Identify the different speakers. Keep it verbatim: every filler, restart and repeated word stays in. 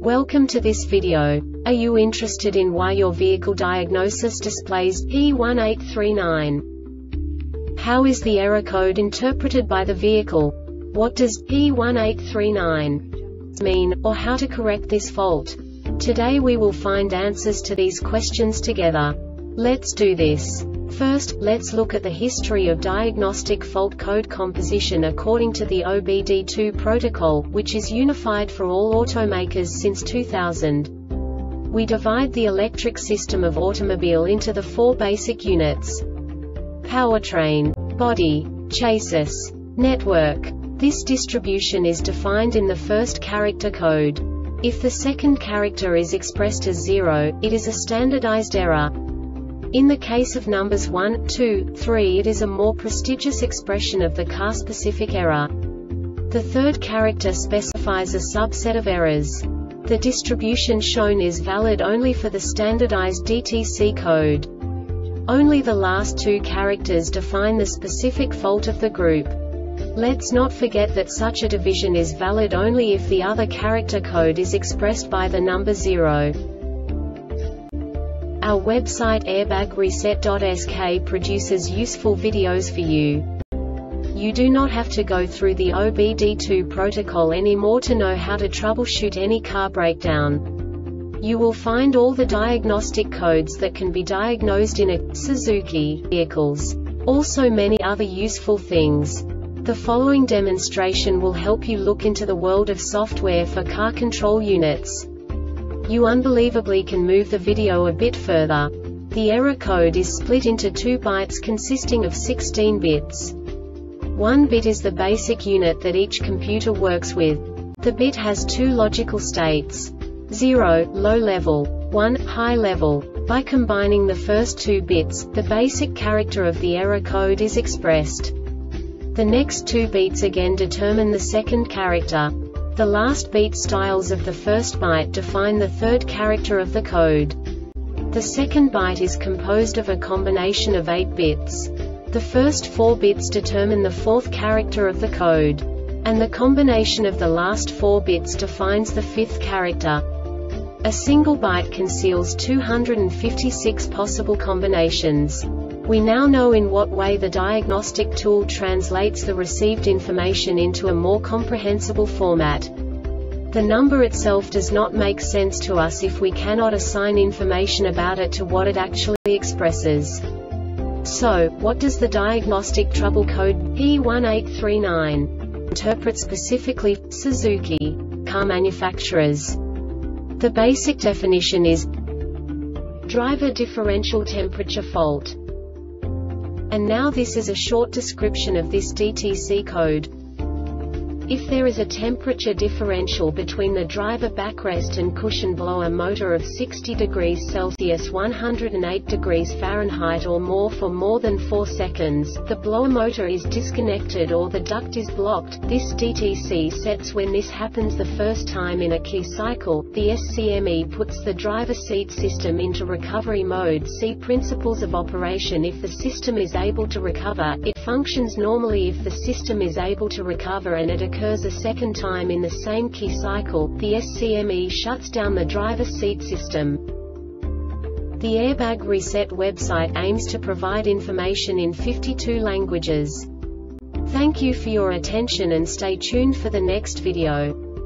Speaker 1: Welcome to this video. Are you interested in why your vehicle diagnosis displays P one eight three nine? How is the error code interpreted by the vehicle? What does P one eight three nine mean, or how to correct this fault? Today we will find answers to these questions together. Let's do this. First, let's look at the history of diagnostic fault code composition according to the O B D two protocol, which is unified for all automakers since two thousand. We divide the electric system of automobile into the four basic units: powertrain, body, chassis, network. This distribution is defined in the first character code. If the second character is expressed as zero, it is a standardized error. In the case of numbers one, two, three, it is a more prestigious expression of the car-specific error. The third character specifies a subset of errors. The distribution shown is valid only for the standardized D T C code. Only the last two characters define the specific fault of the group. Let's not forget that such a division is valid only if the other character code is expressed by the number zero. Our website airbag reset dot S K produces useful videos for you. You do not have to go through the O B D two protocol anymore to know how to troubleshoot any car breakdown. You will find all the diagnostic codes that can be diagnosed in a Suzuki vehicles. Also many other useful things. The following demonstration will help you look into the world of software for car control units. You unbelievably can move the video a bit further. The error code is split into two bytes consisting of sixteen bits. One bit is the basic unit that each computer works with. The bit has two logical states: zero, low level, one, high level. By combining the first two bits, the basic character of the error code is expressed. The next two beats again determine the second character. The last beat styles of the first byte define the third character of the code. The second byte is composed of a combination of eight bits. The first four bits determine the fourth character of the code. And the combination of the last four bits defines the fifth character. A single byte conceals two hundred fifty-six possible combinations. We now know in what way the diagnostic tool translates the received information into a more comprehensible format. The number itself does not make sense to us if we cannot assign information about it to what it actually expresses. So, what does the diagnostic trouble code P one eight three nine interpret specifically for Suzuki car manufacturers? The basic definition is driver differential temperature fault. And now this is a short description of this D T C code. If there is a temperature differential between the driver backrest and cushion blower motor of sixty degrees Celsius one hundred eight degrees Fahrenheit or more for more than four seconds, the blower motor is disconnected or the duct is blocked. This D T C sets when this happens the first time in a key cycle. The S C M E puts the driver seat system into recovery mode. See Principles of Operation. If the system is able to recover, it functions normally. If the system is able to recover and it occurs a second time in the same key cycle, the S C M E shuts down the driver seat system. The Airbag Reset website aims to provide information in fifty-two languages. Thank you for your attention and stay tuned for the next video.